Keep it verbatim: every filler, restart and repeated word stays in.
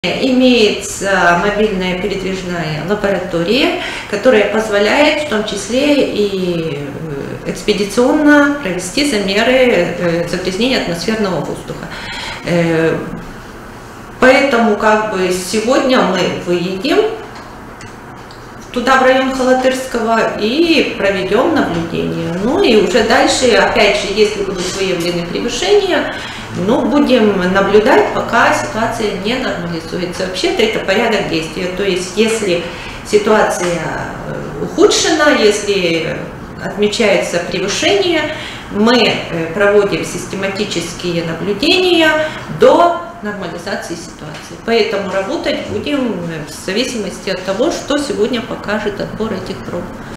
Имеется мобильная передвижная лаборатория, которая позволяет в том числе и экспедиционно провести замеры загрязнения атмосферного воздуха. Поэтому как бы сегодня мы выедем туда, в район Халатырского, и проведем наблюдение. Ну и уже дальше, опять же, если будут выявлены превышения, ну, будем наблюдать, пока ситуация не нормализуется. Вообще-то это порядок действия. То есть, если ситуация ухудшена, если отмечается превышение, мы проводим систематические наблюдения до нормализации ситуации. Поэтому работать будем в зависимости от того, что сегодня покажет отбор этих проб.